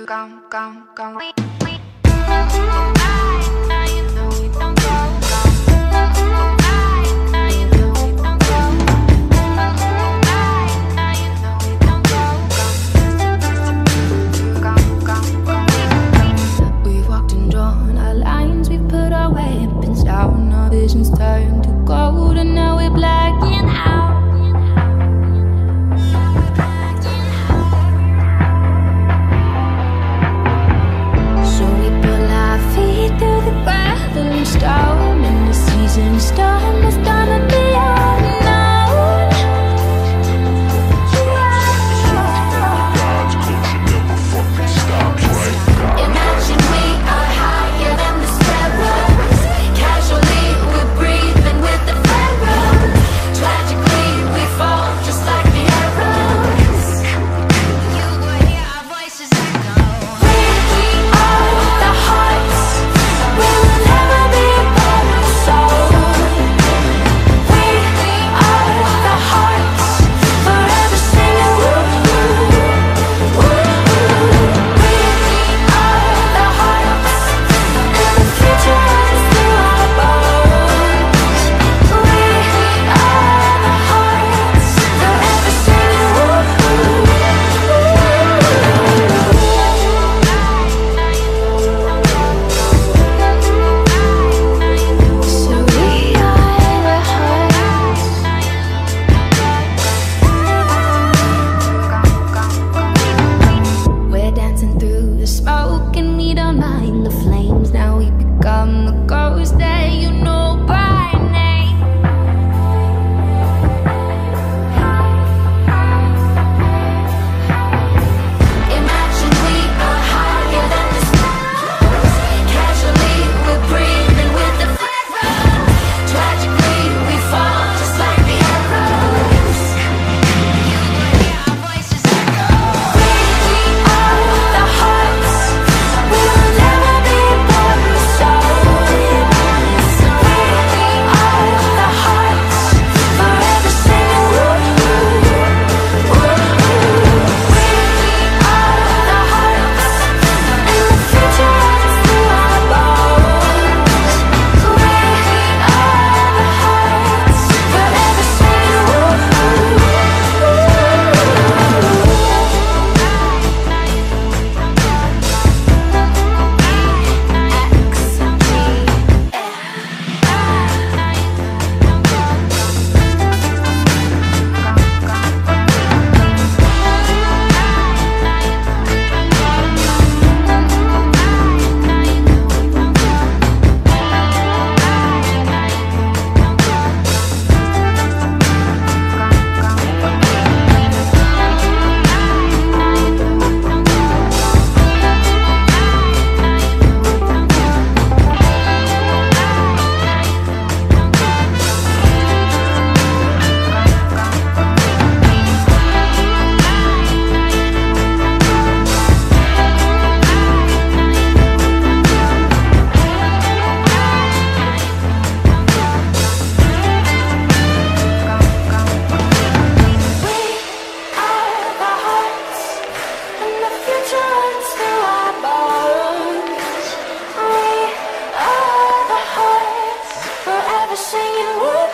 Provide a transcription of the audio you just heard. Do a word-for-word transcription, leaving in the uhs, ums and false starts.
Come, come, come. We've walked and drawn our lines, we've put our weapons down, our visions turned to gold, and now we're blacking out. Through the gravel and stone, and the season's done, it's done to be unknown. Imagine we are higher than the sparrows. Casually we're breathing with the pharaoh. Tragically we fall just like the arrows. You will hear our voices echo. We are the hearts. We will never be part of the soul. We are the hearts, forever singing woo, woo, woo. We are the hearts, and the future runs through our bones. We are the hearts, forever singing woo, woo, woo. So we are the hearts. We're dancing through the smoke and we don't mind the flames. Now we become the ghost that you know by name. Imagine we are higher than the stars. Casually we're breathing with the pharaoh. Tragically we fall just like the arrows. You will hear our voices echo. We are the hearts. We will never be part of the soul. We are the hearts, forever singing woo, woo, woo. We are the hearts, and the future runs through our bones. We are the hearts, forever singing woo, woo, woo. Singing woo.